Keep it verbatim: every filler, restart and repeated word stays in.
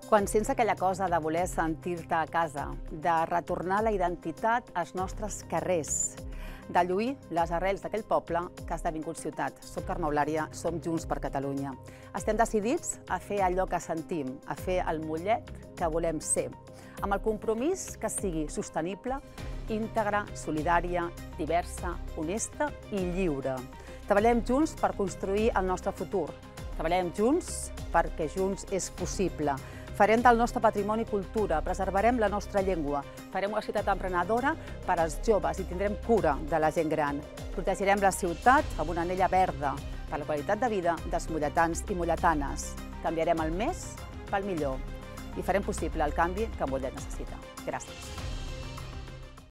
Quan sents aquella cosa de voler sentir-te a casa, de retornar la identitat als nostres carrers, de lluir les arrels d'aquell poble que ha esdevingut ciutat. Soc Carme Eulària, som Junts per Catalunya. Estem decidits a fer allò que sentim, a fer el Mollet que volem ser, amb el compromís que sigui sostenible, íntegra, solidària, diversa, honesta i lliure. Treballem junts per construir el nostre futur. Treballem junts perquè junts és possible. Farem del nostre patrimoni cultura, preservarem la nostra llengua, farem una ciutat emprenedora per als joves i tindrem cura de la gent gran. Protegirem la ciutat amb una anella verda per la qualitat de vida dels molletans i molletanes. Canviarem el més pel millor i farem possible el canvi que Mollet necessita. Gràcies.